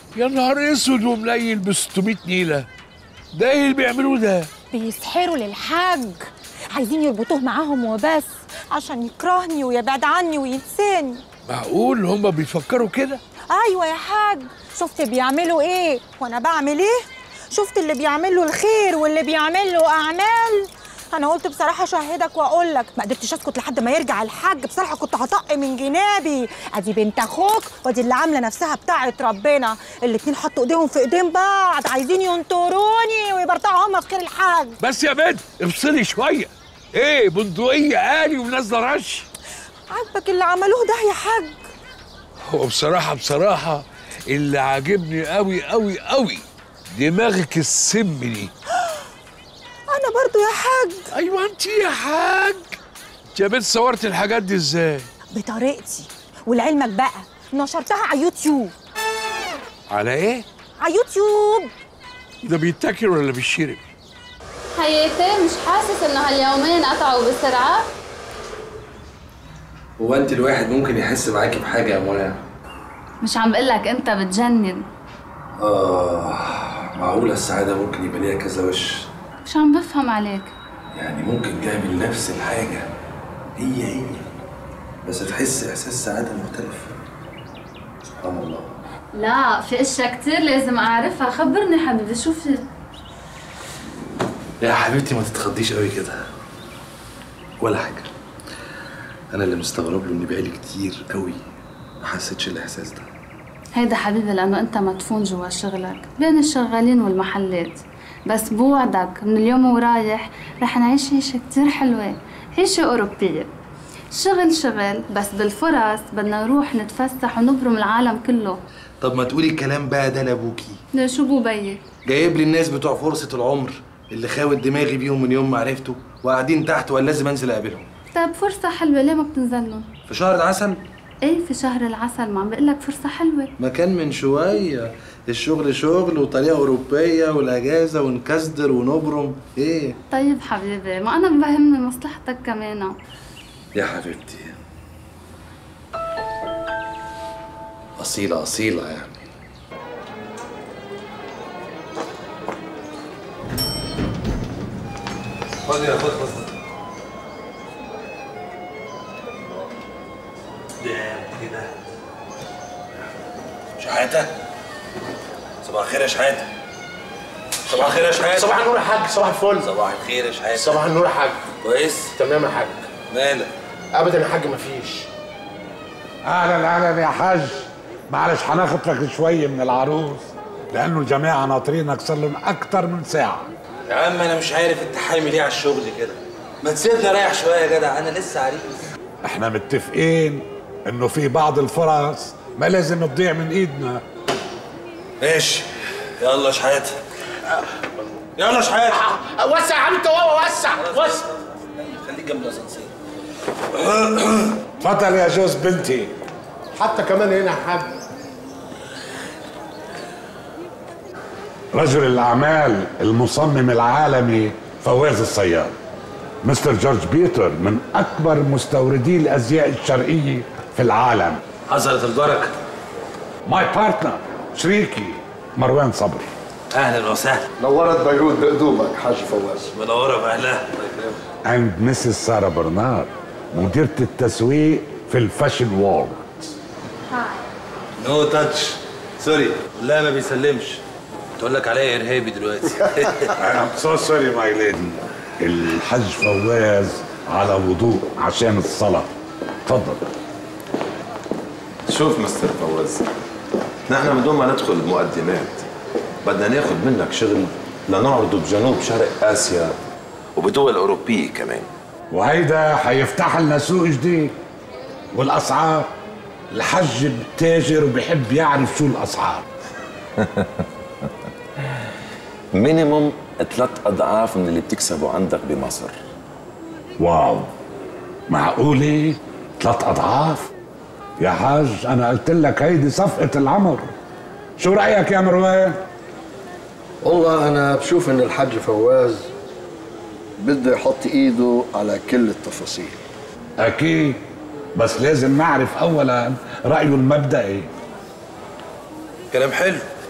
يا نهار اسود ومنيل ب 600 نيله. ده ايه اللي بيعملوه ده؟ بيسحروا للحاج، عايزين يربطوه معاهم وبس عشان يكرهني ويبعد عني وينساني. معقول هما بيفكروا كده؟ ايوه يا حاج، شفت بيعملوا ايه وانا بعمل ايه؟ شفت اللي بيعمل له الخير واللي بيعمل له اعمال. انا قلت بصراحه اشهدك واقول لك، ما قدرتش اسكت لحد ما يرجع الحاج. بصراحه كنت هطق من جنابي. ادي بنت اخوك وادي اللي عامله نفسها بتاعه ربنا، الاتنين حطوا ايديهم في ايدين بعض عايزين ينطروني ويبرطعوا هما في خير الحاج. بس يا بنت افصلي شويه. ايه بندقيه آلي ونازله رش؟ عاجبك اللي عملوه ده يا حاج؟ هو بصراحه اللي عاجبني قوي قوي قوي دماغك السم دي. انا برضو يا حاج. ايوه انت يا حاج. انت يا بنت صورت الحاجات دي ازاي؟ بطريقتي، ولعلمك بقى نشرتها على يوتيوب. على ايه؟ على يوتيوب. ده بيتاكل ولا بيشرب؟ حياتي مش حاسس انه هاليومين قطعوا بسرعه؟ هو انت الواحد ممكن يحس معاكي بحاجه يا منى؟ مش عم بقلك انت بتجنن. معقوله السعاده ممكن يبقى ليها كذا وش؟ مش عم بفهم عليك. يعني ممكن تعمل نفس الحاجه هي بس تحس احساس سعاده مختلف. سبحان الله. لا في اشياء كتير لازم اعرفها، خبرني حبيبي شو في؟ يا حبيبتي ما تتخضيش قوي كده ولا حاجه. انا اللي مستغرب له اني بقالي كتير قوي ما حسيتش الاحساس ده. هيدا حبيبي لانه انت مدفون جوا شغلك بين الشغالين والمحلات، بس بوعدك من اليوم ورايح رح نعيش عيشه كتير حلوه، عيشه اوروبيه. شغل بس بالفرص بدنا نروح نتفسح ونبرم العالم كله. طب ما تقولي الكلام بقى ده لابوكي. ليه شو بو بيي؟ جايب لي الناس بتوع فرصه العمر اللي خاوت دماغي بيهم من يوم ما عرفته وقاعدين تحت ولا لازم انزل اقابلهم. طيب فرصه حلوه ليه ما بتنزلهم؟ في شهر العسل؟ ايه في شهر العسل، ما عم بقول لك فرصه حلوه. ما كان من شويه الشغل شغل وطريقه اوروبيه والاجازه ونكسدر ونبرم ايه. طيب حبيبي ما انا بهمني مصلحتك كمان. يا حبيبتي اصيله اصيله يعني. خد يا خد كده. شحاته صباح الخير يا شحاته. صباح الخير يا شحاته. صباح النور يا حاج. صباح الفل. صباح الخير يا شحاته. صباح النور يا حاج. كويس تمام يا حاج. مالك؟ ابدا يا حاج مفيش. اهلا يا حاج. معلش هناخد لك شويه من العروس لانه الجماعه ناطرينك صار لهم اكتر من ساعه. يا عم انا مش عارف انت حامل ايه على الشغل كده، ما تسيبني اريح شويه يا جدع، انا لسه عريس. احنا متفقين انه في بعض الفرص ما لازم تضيع من ايدنا. ماشي يلا شحاته. يلا شحاته. وسع يا عم انت وهو وسع. خليك جنب الاسانسير. اتفضل يا جوز بنتي. حتى كمان هنا يا حاج. رجل الاعمال المصمم العالمي فواز الصياد، مستر جورج بيتر من اكبر مستوردي الازياء الشرقيه في العالم. حصلت البركه. ماي بارتنر شريكي مروان صبري. اهلا وسهلا. نورت بيروت بقدومك حاج فواز. منوره باهلها. اند مسز ساره برنارد مديرة التسويق في الفاشن وورلد. نو تاتش. سوري لا ما بيسلمش. تقول لك عليا ارهابي دلوقتي. I'm so sorry my lady. الحاج فواز على وضوء عشان الصلاة. اتفضل. شوف مستر فواز، نحن بدون ما ندخل مقدمات بدنا ناخذ منك شغل لنعرضه بجنوب شرق اسيا وبدول اوروبيه كمان. وهيدا حيفتح لنا سوق جديد. والاسعار الحج تاجر وبيحب يعرف شو الاسعار. مينيموم 3 أضعاف من اللي بتكسبه عندك بمصر. واو، معقولة 3 أضعاف؟ يا حاج أنا قلت لك هيدي صفقة العمر. شو رأيك يا مروان؟ والله أنا بشوف إن الحاج فواز بده يحط إيده على كل التفاصيل. أكيد، بس لازم نعرف أولاً رأيه المبدئي. كلام حلو،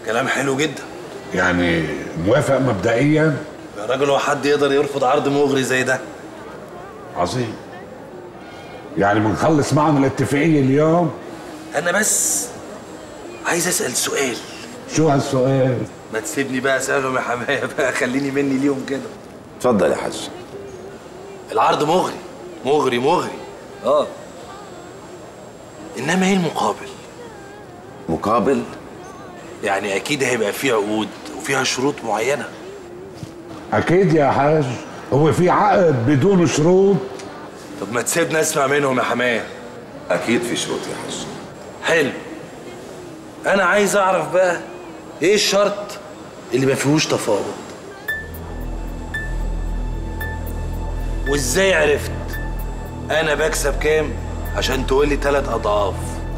كلام حلو جدا. يعني موافق مبدئيا؟ يا راجل هو حد يقدر يرفض عرض مغري زي ده؟ عظيم. يعني بنخلص معهم الاتفاقية اليوم؟ أنا بس عايز أسأل سؤال. شو هالسؤال؟ ما تسيبني بقى أسألهم يا حماية بقى، خليني مني ليهم كده. اتفضل يا حاج. العرض مغري مغري مغري، إنما إيه المقابل؟ مقابل؟ يعني أكيد هيبقى فيه عقود وفيها شروط معينة. أكيد يا حاج. هو في عقد بدون شروط؟ طب ما تسيبنا اسمع منهم يا حماية. أكيد في شروط يا حاج. حلو. أنا عايز أعرف بقى إيه الشرط اللي ما فيهوش تفاوض؟ وإزاي عرفت أنا بكسب كام عشان تقول لي 3 أضعاف؟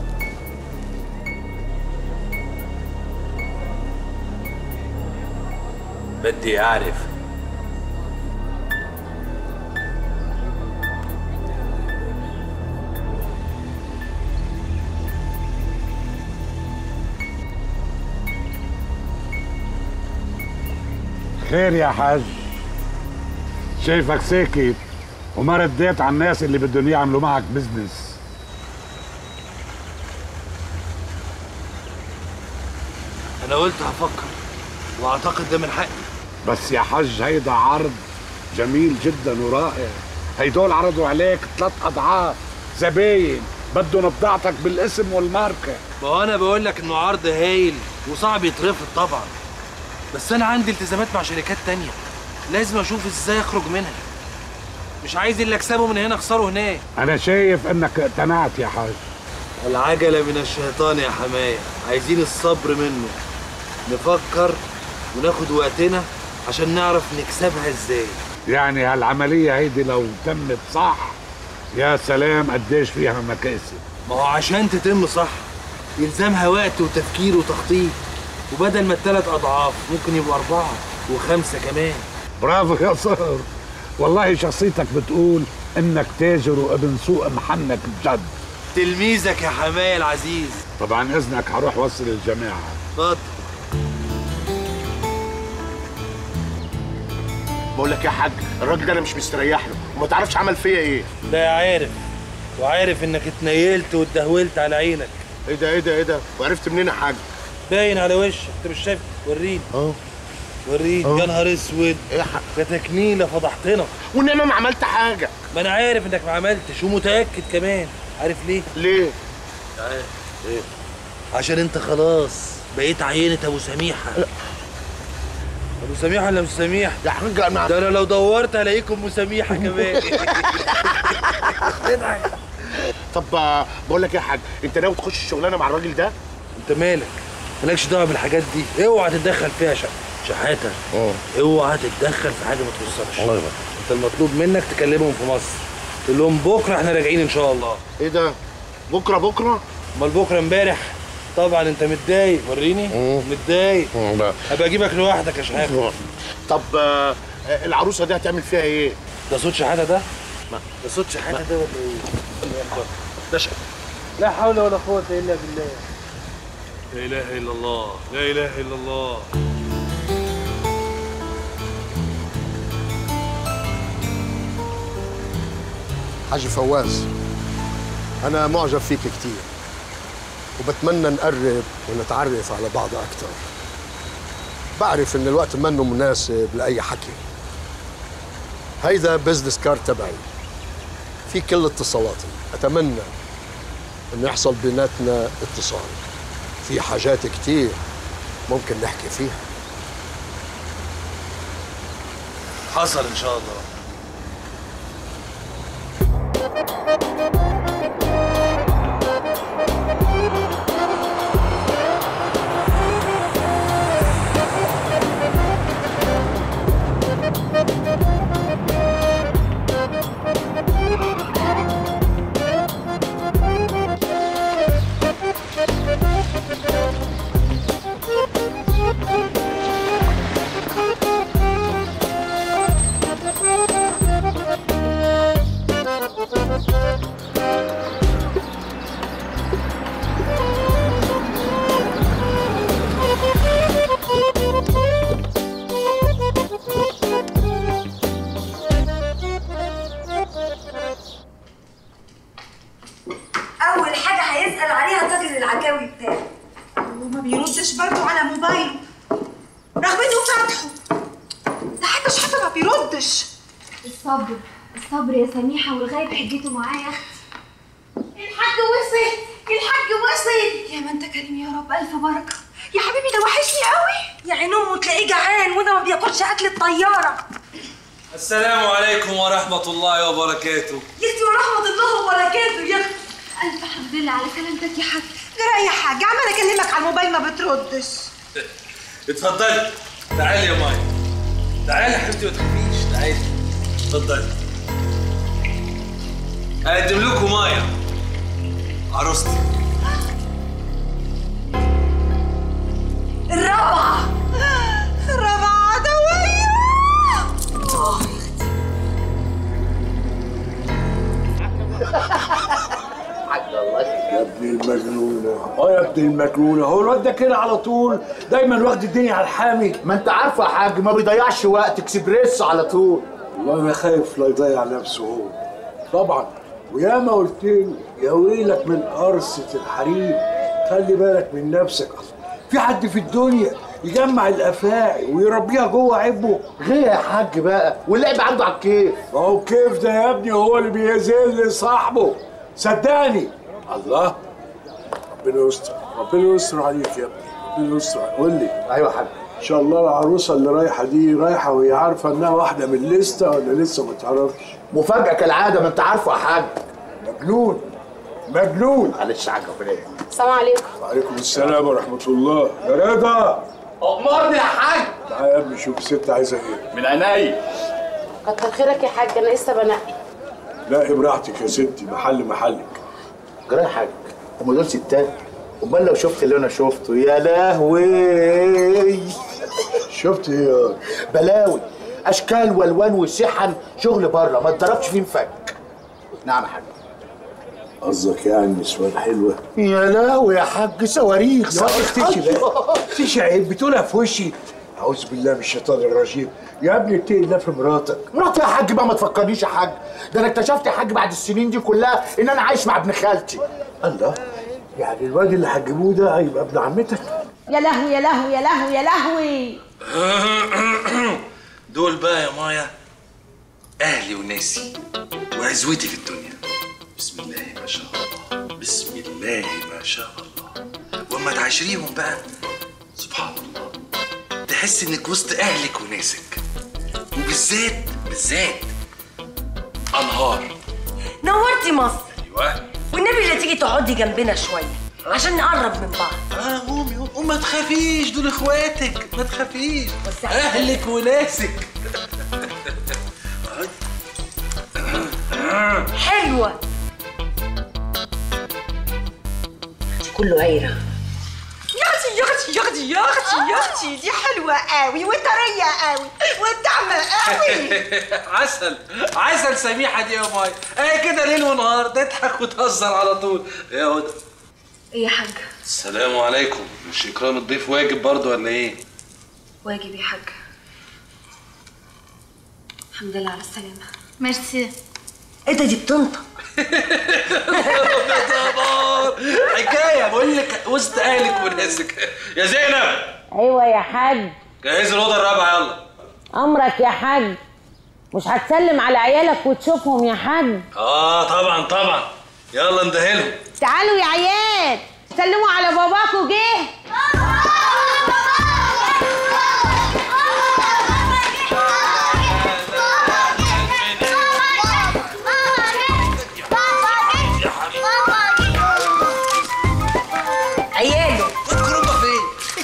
بدي أعرف. خير يا حاج. شايفك ساكت وما رديت على الناس اللي بدهم يعملوا معك بزنس. أنا قلت هفكر وأعتقد ده من حقي. بس يا حاج هيدا عرض جميل جدا ورائع. هيدول عرضوا عليك 3 أضعاف زباين بدهم بضاعتك بالاسم والماركة. ما هو أنا بقول لك إنه عرض هايل وصعب يترفض طبعا، بس أنا عندي التزامات مع شركات تانية لازم أشوف إزاي أخرج منها. مش عايز اللي أكسبه من هنا أخسره هناك. أنا شايف إنك اقتنعت يا حاج. العجلة من الشيطان يا حماية، عايزين الصبر منه. نفكر وناخد وقتنا عشان نعرف نكسبها إزاي. يعني هالعملية هيدي لو تمت صح يا سلام قديش فيها مكاسب. ما هو عشان تتم صح يلزمها وقت وتفكير وتخطيط، وبدل ما ال3 أضعاف ممكن يبقوا 4 و5 كمان. برافو يا صهر، والله شخصيتك بتقول انك تاجر وابن سوق محنك بجد. تلميذك يا حماية العزيز. طبعا اذنك هروح وصل الجماعة. اتفضل. بقول لك يا حاج، الراجل ده انا مش مستريح له وما تعرفش عمل فيا ايه. ده عارف، وعارف انك اتنيلت واتدهولت على عينك. ايه ده ايه ده ايه ده؟ وعرفت منين يا حاج؟ باين على وشك، انت مش شايف؟ وريني. وريني. يا نهار اسود. ايه يا حاج؟ ده تكنيله فضحتنا. وانما ما عملت حاجه. ما انا عارف انك ما عملتش ومتاكد كمان. عارف ليه؟ ليه؟ عارف ايه؟ عشان انت خلاص بقيت عينة ابو سميحه. ابو سميحه ولا مش سميح؟ يا حاج انا ده انا لو دورت هلاقيكم ام سميحه كمان. طب بقول لك يا حاج، انت ناوي تخش الشغلانه مع الراجل ده؟ انت مالك؟ مالكش دعوه بالحاجات دي، اوعى تتدخل فيها شحاته. اوعى تتدخل في حاجه ما تخصكش. الله يبارك. انت المطلوب منك تكلمهم في مصر، تقول لهم بكره احنا راجعين ان شاء الله. ايه ده؟ بكره؟ امال بكره امبارح؟ طبعا انت متضايق. وريني. متضايق. هبقى اجيبك لوحدك يا شحاته. طب العروسه دي هتعمل فيها ايه؟ ده صوت شحاته ده؟ ده صوت شحاته ده ولا ايه؟ ده لا حول ولا قوه الا بالله. لا اله الا الله، لا اله الا الله. حاج فواز، أنا معجب فيك كتير وبتمنى نقرب ونتعرف على بعض أكتر. بعرف إن الوقت منه مناسب لأي حكي. هيدا بزنس كارد تبعي في كل اتصالاتي. أتمنى إنه يحصل بيناتنا اتصال. في حاجات كتير ممكن نحكي فيها. حصل إن شاء الله. Thank you. الصبر يا سميحة، والغايب حجته معايا يا اختي. الحاج وصل يا ما انت كريم يا رب، الف بركة يا حبيبي. ده وحشني قوي يا عين امه، تلاقيه جعان وده ما بياكلش اكل الطيارة. السلام عليكم ورحمة الله وبركاته. يا اختي ورحمة الله وبركاته يا اختي. الف حمد لله على سلامتك يا حاج. جرى يا حاج، عمال اكلمك على الموبايل ما بتردش. اتفضلي، تعالي يا ماي، تعالي يا حبيبتي ما تخافيش، تعالي اتفضلي. اقدم لكم مايا عروستي الرابعة عدوية. يا ابن المجنونة، يا ابن المجنونة، هو الواد ده كده على طول دايما واخد الدنيا على الحامي. ما انت عارفه يا حاج ما بيضيعش وقت، اكسبريس على طول. والله انا خايف لا يضيع نفسه هو طبعا. وياما قلت له يا ويلك من قرصة الحريم، خلي بالك من نفسك. في حد في الدنيا يجمع الافاعي ويربيها جوه عبه؟ غير يا حاج بقى، واللعب عنده على الكيف. ما هو الكيف ده يا ابني هو اللي بيذل صاحبه، صدقني. الله، ربنا يستر، ربنا يستر عليك يا ابني، ربنا يستر. قول لي. ايوه يا حاج. ان شاء الله العروسه اللي رايحه دي رايحه وهي عارفه انها واحده من الليسته ولا لسه ما تعرفش؟ مفاجاه كالعاده، ما انت عارفه يا حاج. مجنون مجنون. معلش يا حاج. السلام عليكم. وعليكم السلام ورحمه الله. يا رضا امرني يا حاج. تعالى يا ابني شوف الست عايزه ايه. من عينيا. كتر خيرك يا حاج، انا لسه بنقي. لا براحتك يا ستي، محلك. جرى يا حاج، هم دول ستات؟ امال لو شفت اللي انا شفته يا لهوي. شفت ايه؟ بلاوي، اشكال والوان وسحن، شغل بره ما اتضربش فيه مفك. نعم يا حاج. قصدك يعني نسوان حلوه؟ يا لهوي يا حاج، صواريخ. يا اختشي بقى، اختشي عيب بتقولها في وشي. اعوذ بالله من الشيطان الرجيم. يا ابني اتقي الله في مراتك. مراتي يا حاج بقى ما تفكرنيش يا حاج، ده انا اكتشفت يا حاج بعد السنين دي كلها ان انا عايش مع ابن خالتي. الله، يعني الواد اللي هتجيبوه ده هيبقى ابن عمتك؟ يا لهوي يا لهوي يا لهوي يا لهوي. دول بقى يا مايا اهلي وناسي وعزوتي في الدنيا. بسم الله ما شاء الله، بسم الله ما شاء الله. واما تعاشريهم بقى سبحان الله تحس انك وسط اهلك وناسك، وبالذات انهار. نورتي مصر. ايوه، والنبي لا تيجي تقعدي جنبنا شويه عشان نقرب من بعض. قومي وما تخافيش، دول اخواتك، ما تخافيش، اهلك وناسك. حلوه كله عيره. يا اختي دي حلوه قوي وطريه قوي وطعمه قوي. عسل سميحه دي يا ماي، اهي كده ليل ونهار تضحك وتهزر على طول. يا هدى. ايه يا حاج؟ السلام عليكم. مش اكرام الضيف واجب برضه ولا ايه؟ واجب يا حاج. الحمد لله على السلامه. ميرسي. ايه ده، دي بتنطق. حكايه بقول لك وسط اهلك وناسك. يا زينب. ايوه يا حاج. جهزي الاوضه الرابعه يلا. امرك يا حاج. مش هتسلم على عيالك وتشوفهم يا حاج؟ طبعا يلا اندهلهم. تعالوا يا عيال سلموا على باباكوا جه. عياله اذكروا امك فين؟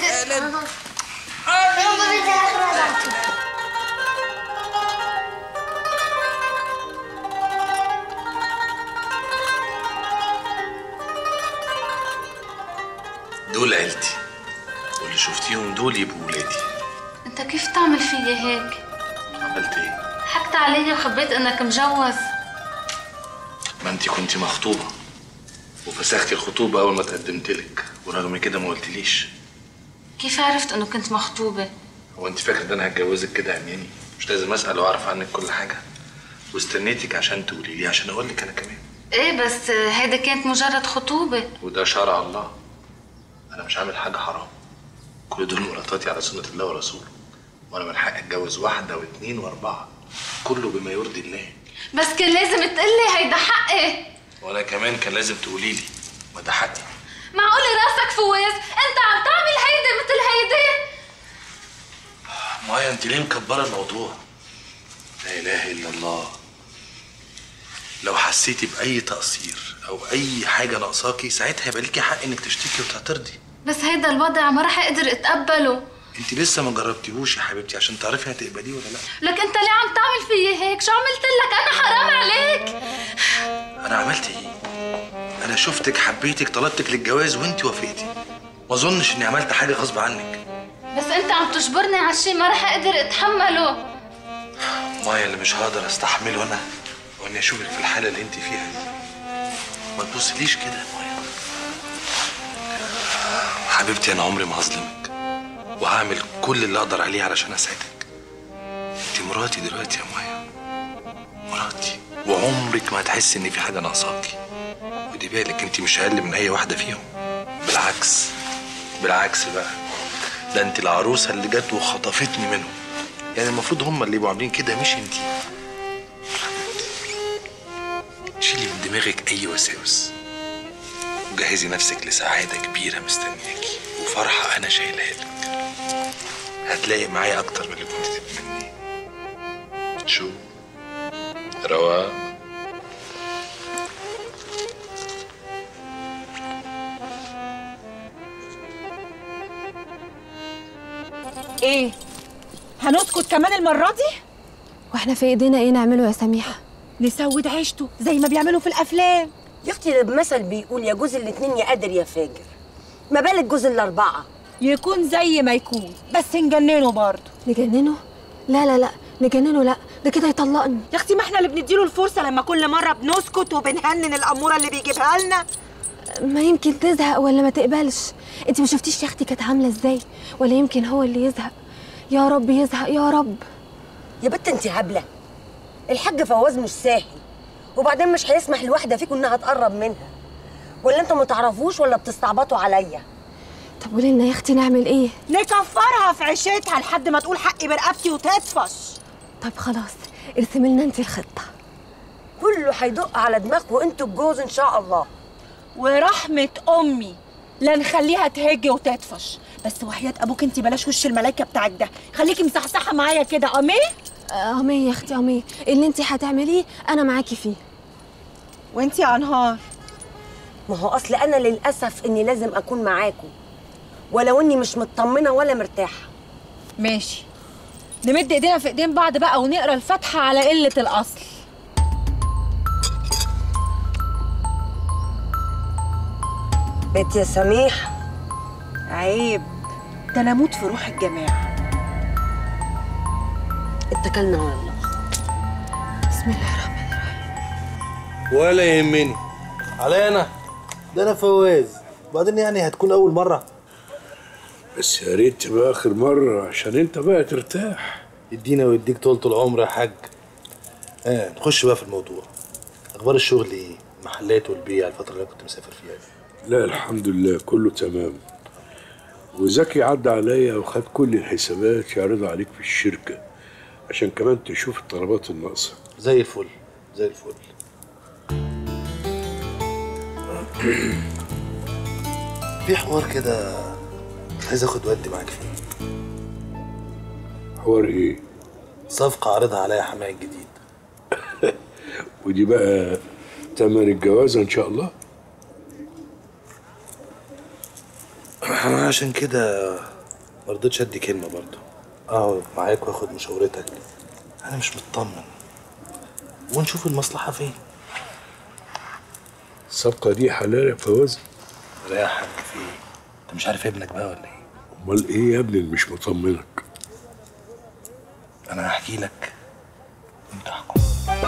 دول عيلتي، واللي شفتيهم دول يبقوا ولادي. انت كيف تعمل فيا هيك؟ عملت ايه؟ حكت علي وخبيت انك مجوز. ما انت كنتي مخطوبه وفسختي الخطوبه اول ما تقدمت لك، ورغم كده ما قلتليش. كيف عرفت انه كنت مخطوبه؟ هو انت فاكره ان انا هتجوزك كده عمياني؟ مش لازم اسال واعرف عنك كل حاجه؟ واستنيتك عشان تقولي لي عشان اقول لك انا كمان. ايه بس هيدا كانت مجرد خطوبه. وده شرع الله، انا مش عامل حاجه حرام. كل دول مراتاتي على سنه الله ورسوله، وانا من حقي اتجوز واحده واثنين واربعه. كله بما يرضي الله. بس كان لازم تقلي هيدا حقي. وانا كمان كان لازم تقولي لي ما ده حقي. معقولة راسك فواز انت عم تعمل هيدا مثل هيدي؟ مايا انت ليه مكبره الموضوع؟ لا اله الا الله. لو حسيتي باي تقصير او اي حاجه ناقصاكي ساعتها يبقى ليكي حق انك تشتكي وتعترضي. بس هيدا الوضع ما رح اقدر اتقبله. انت لسه ما جربتيهوش يا حبيبتي عشان تعرفي هتقبليه ولا لا. لك انت ليه عم تعمل فيي هيك؟ شو عملت لك انا؟ حرام عليك. انا عملت ايه؟ انا شفتك حبيتك طلبتك للجواز وانت وافقتي. ما اظنش اني عملت حاجه غصب عنك. بس انت عم تجبرني على شيء ما رح اقدر اتحمله. مايا اللي مش هقدر استحمله انا واني اشوفك في الحاله اللي انت فيها دي. ما تبصليش كده يا مايا. حبيبتي انا عمري ما هظلمك وهعمل كل اللي اقدر عليه علشان اساعدك. انت مراتي دلوقتي يا مايا، مراتي، وعمرك ما هتحسي ان في حاجه ناقصاكي. ودي بالك انت مش اقل من اي واحده فيهم. بالعكس بالعكس بقى، ده انت العروسه اللي جت وخطفتني منهم. يعني المفروض هم اللي يبقوا عاملين كده مش انت. شيلي من دماغك اي وساوس وجهزي نفسك لسعاده كبيره مستنياكي وفرحه انا شايلها لك. هتلاقي معايا اكتر من اللي كنت تتمنيه. شو رواق. ايه هنسكت كمان المره دي؟ واحنا في ايدينا ايه نعمله يا سميحه؟ نسود عيشته زي ما بيعملوا في الافلام. يا اختي المثل بيقول يا جوز الاتنين يا قادر يا فاجر، ما بالك جوز الاربعه؟ يكون زي ما يكون بس نجننه برضه. نجننه؟ لا لا لا نجننه لا، ده كده يطلقني. يا اختي ما احنا اللي بنديله الفرصه لما كل مره بنسكت وبنهنن الاموره اللي بيجيبها لنا. ما يمكن تزهق ولا ما تقبلش. انت ما شفتيش يا اختي كانت عامله ازاي؟ ولا يمكن هو اللي يزهق. يا رب يزهق يا رب. يا بت انت هبله، الحاج فواز مش ساهي، وبعدين مش هيسمح لواحده فيكم انها تقرب منها. ولا انتوا ما تعرفوش ولا بتستعبطوا عليا؟ طب قولي لنا يا اختي نعمل ايه؟ نكفرها في عيشتها لحد ما تقول حقي برقبتي وتطفش. طب خلاص ارسمي لنا انت الخطه. كله هيدق على دماغكم انتوا الجوز ان شاء الله. ورحمه امي لا نخليها تهج وتطفش. بس وحياه ابوك انت بلاش وش الملايكه بتاعك ده، خليكي مصحصحه معايا كده. امي امي يا اختي امي، اللي انت هتعمليه انا معاكي فيه. وانت يا انهار؟ ما هو اصل انا للاسف اني لازم اكون معاكم ولو اني مش مطمنه ولا مرتاحه. ماشي، نمد ايدينا في ايدين بعض بقى ونقرا الفاتحه على قله الاصل. بيت يا سميح عيب، ده انا اموت في روح الجماعه. اتكلنا على الله. بسم الله الرحمن الرحيم. ولا يهمني علي انا، ده انا فواز. وبعدين يعني هتكون اول مره، بس يا ريت تبقى اخر مره عشان انت بقى ترتاح. يدينا ويديك طولة العمر يا حاج. نخش بقى في الموضوع. اخبار الشغل ايه؟ المحلات والبيع الفتره اللي كنت مسافر فيها دي؟ لا الحمد لله كله تمام. وزكي عدى عليا وخد كل الحسابات يعرضها عليك في الشركه عشان كمان تشوف الطلبات الناقصه. زي الفل زي الفل. في حوار كده عايز اخد ودي معاك فيه. حوار ايه؟ صفقه عارضها عليا حماية الجديد. ودي بقى تمن الجوازه ان شاء الله. انا عشان كده ما رضيتش ادي كلمه برضه، اقعد معاك واخد مشورتك. انا مش مطمن ونشوف المصلحه فين. الصفقه دي حلال يا فواز؟ لا يا حاج، في ايه؟ انت مش عارف ابنك بقى ولا ايه؟ امال ايه يا ابني اللي مش مطمنك؟ انا هحكي لك وانت احكم.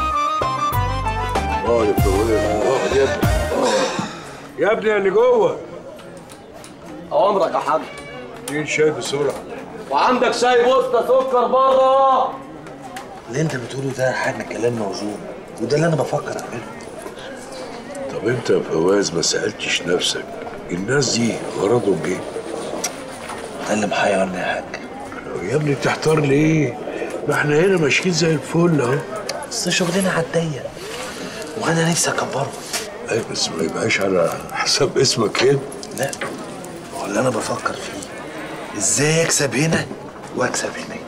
يا فواز يا ابني، يا ابني اللي جوه. اوامرك يا حاج. اتنين شاي بسرعه. وعندك شاي بوسطه سكر بره. اللي انت بتقوله ده يا حاج كلام موزون، وده اللي انا بفكر اعمله. طب انت يا فواز ما سالتش نفسك الناس دي غرضهم ايه؟ ده اللي محيرني يا حاج. يا ابني تحتار ليه؟ ما احنا هنا ماشيين زي الفل اهو. بس شغلنا على الضيق وانا نفسي اكبره. ايوه بس ما يبقاش على حساب اسمك كده. لا هو اللي انا بفكر فيه ازاي اكسب هنا واكسب هناك.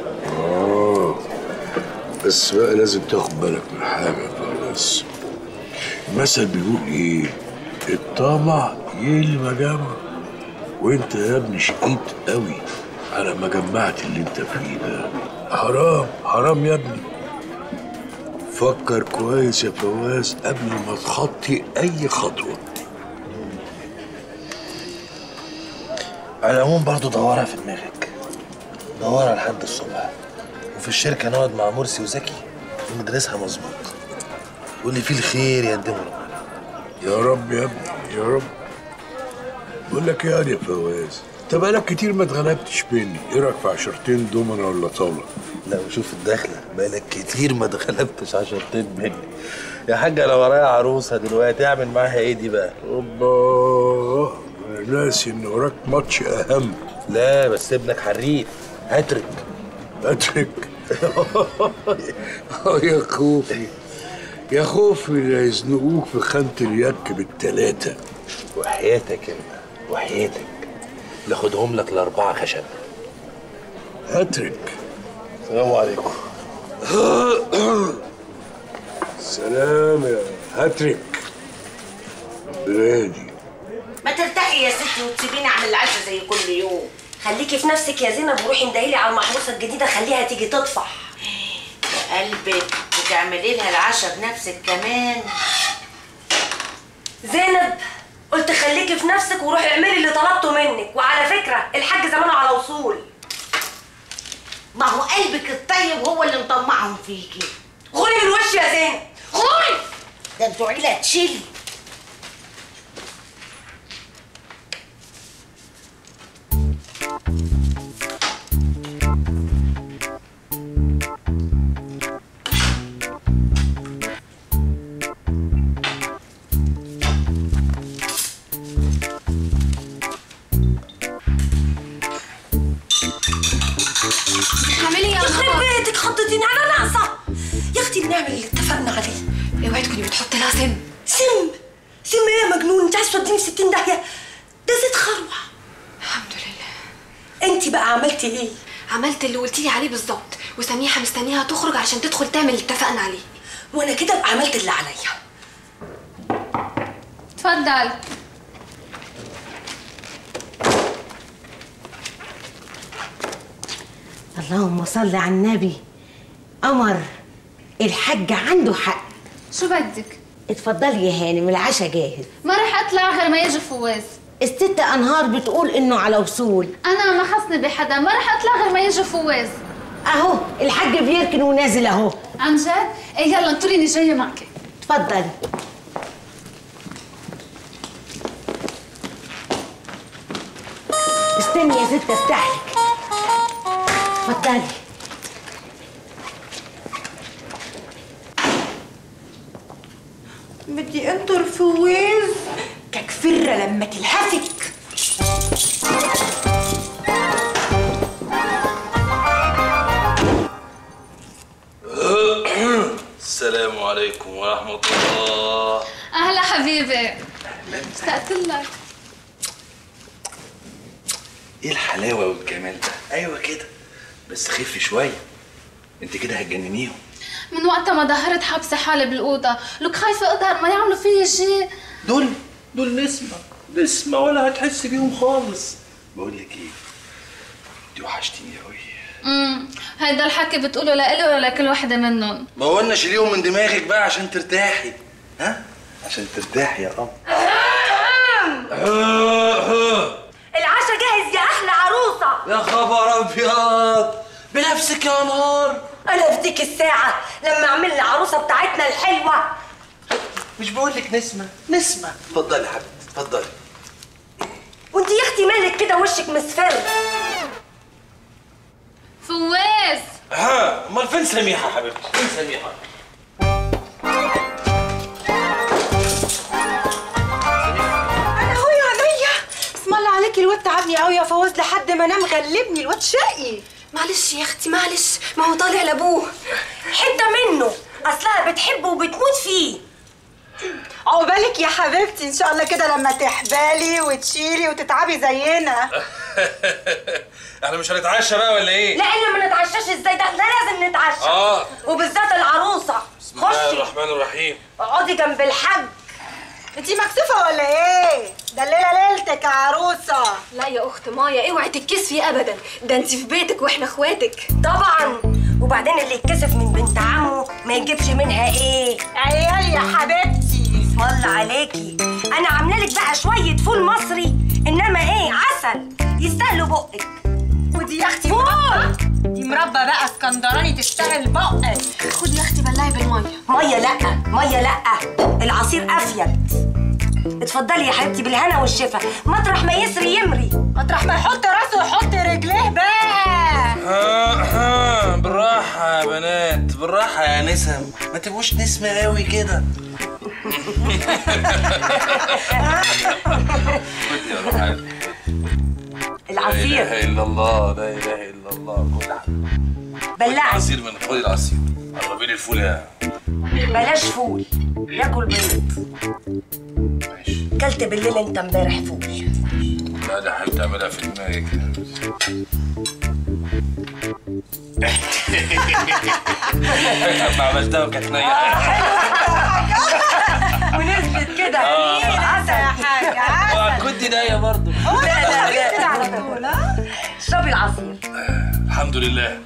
بس بقى لازم تاخد بالك من حاجه بس. المثل بيقول ايه؟ الطمع يلي ما جمع. وانت يا ابني شقيت قوي على ما جمعت اللي انت فيه ده. حرام حرام يا ابني. فكر كويس يا فواز قبل ما تخطي اي خطوه. على العموم برضه دورها في دماغك، دورها لحد الصبح، وفي الشركه نقعد مع مرسي وزكي وندرسها مظبوط، واللي فيه الخير يقدمه ربنا. يا رب يا ابني يا رب. بقول لك ايه يا فواز، انت بقالك كتير ما اتغلبتش مني، ايه رايك في 10 دومنا ولا طاوله؟ لا وشوف الدخله، بقالك كتير ما اتغلبتش 10 مني. يا حاجه لو ورايا عروسه دلوقتي اعمل معاها ايه دي بقى؟ اوبا انا ناسي ان وراك ماتش اهم. لا بس ابنك حريف، هاتريك. هاتريك؟ يا خوفي يا خوفي لا يزنقوك في خانة اليك بالتلاتة. وحياتك انت وحياتك ناخدهم لك ال4 خشب. هاتريك. السلام عليكم. سلام يا هاتريك. بلادي. ما ترتاحي يا ستي وتسيبيني اعمل العشاء زي كل يوم. خليكي في نفسك يا زينب وروحي اندهيلي على المحروسه الجديده خليها تيجي تطفح. يا قلبك وتعملي لها العشاء بنفسك كمان. زينب قلت خليكي في نفسك وروحي اعملي اللي طلبته منك. وعلى فكره الحاج زمانه على وصول. ما هو قلبك الطيب هو اللي مطمعهم فيكي. غوري من وشي يا زينب غوري. ده انتوا عيله تشيلي. اعملي يا يخرب بيتك حطيتيني على ناقصه. يا اختي بنعمل اللي اتفقنا عليه. اوعي تكوني بتحطي لها سم. سم ايه يا مجنون؟ انت عايز توديني في 60 داهيه؟ ده زيت خروع. الحمد لله. انت بقى عملتي ايه؟ عملت اللي قلتيلي عليه بالظبط، وسميحه مستنيها تخرج عشان تدخل تعمل اللي اتفقنا عليه. وانا كده ابقى عملت اللي عليا. اتفضل. اللهم صل على النبي. قمر الحاج عنده حق. شو بدك؟ اتفضلي يا هانم العشاء جاهز. ما رح اطلع غير ما يجي فواز. الست انهار بتقول انه على وصول. انا ما خصني بحدا، ما رح اطلع غير ما يجي فواز. اهو الحاج بيركن ونازل اهو. عن جد؟ ايه يلا انطريني جايه معك. اتفضلي. استني يا ست افتح لك. اتفضلي. بدي انطر فواز ككفرة لما تلهفك. السلام عليكم ورحمة الله. اهلا حبيبي. اشتقت لك. ايه الحلاوة والجمال ده؟ ايوه كده بس خفي شوية، انت كده هتجننيهم. من وقتها ما ظهرت حابسه حالي بالاوضه، لك خايفه اظهر ما يعملوا فيي شيء. دول نسمة ولا هتحسي بيهم خالص. بقول لك ايه، انت وحشتيني قوي. هيدا الحكي بتقوله لإلي ولا لكل وحده منهم؟ ما قلنا شيليهم من دماغك بقى عشان ترتاحي. ها؟ عشان ترتاحي يا قمر. العشاء جاهز يا احلى عروسه. يا خبر ابيض، بنفسك يا نهار. انا في ديك الساعه لما اعمل العروسه بتاعتنا الحلوه. مش بقول لك نسمة. اتفضلي يا حبيبتي اتفضلي. وانت يا اختي مالك كده وشك مصفر؟ فواز. امال فين سميحه حبيبتي؟ فين سميحه؟ انا اهو يا عينيا. اسم الله عليكي الواد تعبني قوي يا فواز لحد ما نام غلبني الواد شقي. معلش يا اختي معلش، ما هو طالع لابوه. حته منه، اصلها بتحبه وبتموت فيه. عقبالك يا حبيبتي ان شاء الله كده لما تحبالي وتشيلي وتتعبي زينا. احنا مش هنتعشى بقى ولا ايه؟ لا احنا ما نتعشاش ازاي؟ ده احنا لازم نتعشى. وبالذات العروسه. بسم الله الرحمن الرحيم. اقعدي جنب الحاج. انتي مكسوفه ولا ايه؟ ده الليله ليلتك يا عروسه. لا يا اخت مايا اوعي تتكسفي ابدا، ده انتي في بيتك واحنا اخواتك. طبعا، وبعدين اللي يتكسف من بنت عمه ما يجيبش منها ايه؟ عيال يا حبيبتي. اسم الله عليكي. انا عامله لك بقى شويه فول مصري، انما ايه عسل يستاهلوا بقك. ودي يا اختي فول، دي مربى بقى اسكندراني تستاهل بقك. خدي يا اختي بلعي بالميه. ميه لا، ميه لا، العصير افيد. اتفضلي يا حبيبتي بالهنا والشفا، مطرح ما يسري يمري، مطرح ما يحط راسه يحط رجليه بقى. بالراحه يا بنات، بالراحه يا نسم، ما تبقوش نسمه قوي كده. خدي يا روحان العصير. لا اله الا الله، لا اله الا الله. كلها بلعي العصير، من خدي العصير. قربي لي الفول يا بلاش فول، ياكل بيض. ماشي. كلت بالليل انت امبارح فول. لا ده حبيبتي اعملها في دماغي كده. ما عملتها وكانت نية. ونثبت كده. عسل يا حاج عسل. كنت نية برضه. لا كده على طول. اشربي العصير. الحمد لله.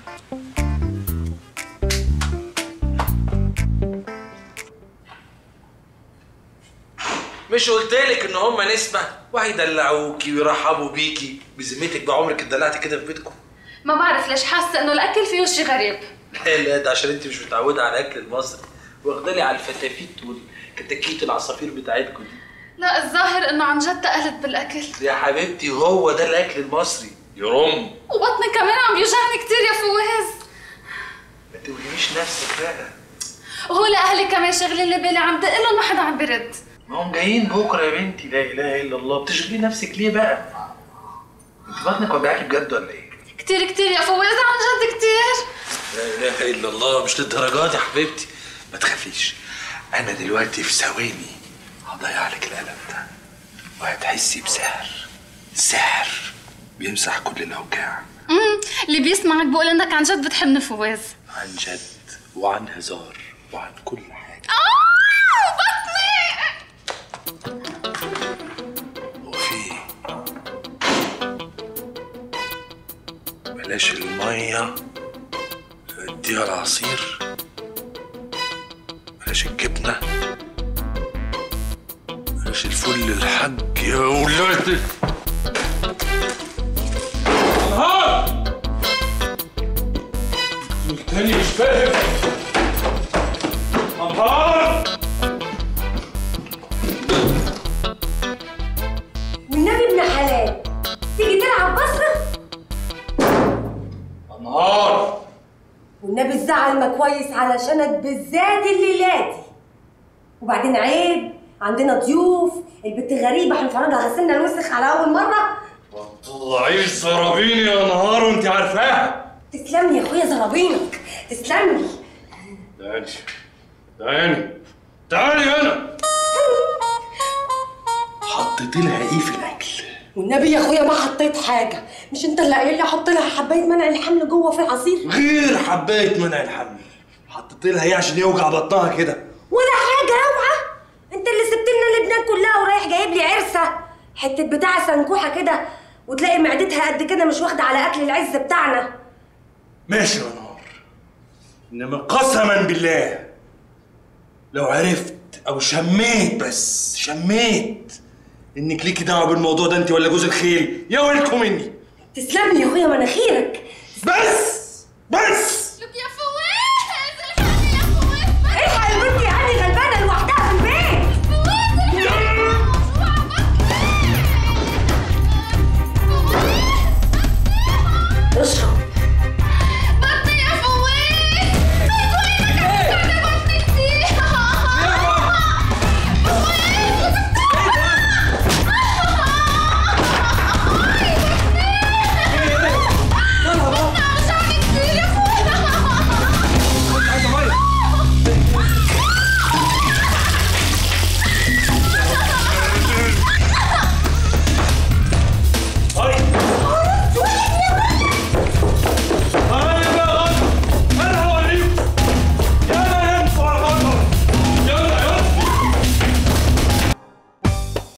مش قلتلك ان هم نسمة وهيدلعوكي ويرحبوا بيكي؟ بذمتك بعمرك اتدلعتي كده في بيتكم؟ ما بعرف ليش حاسه انه الاكل فيه شي غريب. لا ده عشان انت مش متعوده على الاكل المصري، واخدالي على الفتافيت والكتاكيت العصافير بتاعتكم دي. لا الظاهر انه عن جد تقلت بالاكل يا حبيبتي هو ده الاكل المصري يرم. وبطني كمان عم بيوجعني كتير يا فواز. ما توهميش نفسك بقى. وهو لاهلي كمان شغلين لي بالي، عم دق لهم ما حدا عم برد. ما هم جايين بكره يا بنتي. لا اله الا الله، بتشغلي نفسك ليه بقى؟ انت بطنك وجعاكي بجد ولا ايه؟ كتير كتير يا فواز، عن جد كتير. لا اله الا الله، مش للدرجات يا حبيبتي. ما تخافيش، انا دلوقتي في ثواني هضيع لك الالم ده وهتحسي بسحر. السحر بيمسح كل الاوجاع. اللي بيسمعك بقول انك عن جد بتحبني فواز. عن جد وعن هزار وعن كل حاجه. بطني. وفي بلاش الميه، اديها العصير. بلاش الجبنه، بلاش الفل للحاج يا ولادي. نهار التاني مش فاهم. نهار والنبي ابن حلال تيجي تلعب بصره. نهار والنبي الزعل ما كويس علشانك بالذات الليلاتي. وبعدين عيب، عندنا ضيوف، البت غريبه هنفرجها غسلنا الوسخ على اول مره. ما تطلعيش زرابيني يا نهار وانت عارفاها. تسلم لي يا اخويا زرابينك، تسلم لي. تعالي هنا. حطيت لها ايه في الاكل؟ والنبي يا اخويا ما حطيت حاجه، مش انت اللي قايل لي احط لها حبايه منع الحمل جوه في عصير؟ غير حبايه منع الحمل، حطيت لها ايه عشان يوجع بطنها كده؟ ولا حاجه اوعى، انت اللي سبت لنا لبنان كلها ورايح جايب لي عرسه حته بتاع سنكوحه كده وتلاقي معدتها قد كده مش واخده على اكل العز بتاعنا. ماشي يا نهار، انما قسما بالله لو عرفت او شميت، بس شميت انك ليكي دعوه بالموضوع ده انت ولا جوز الخيل، يا ويلكم مني. تسلم لي يا اخويا مناخيرك. بس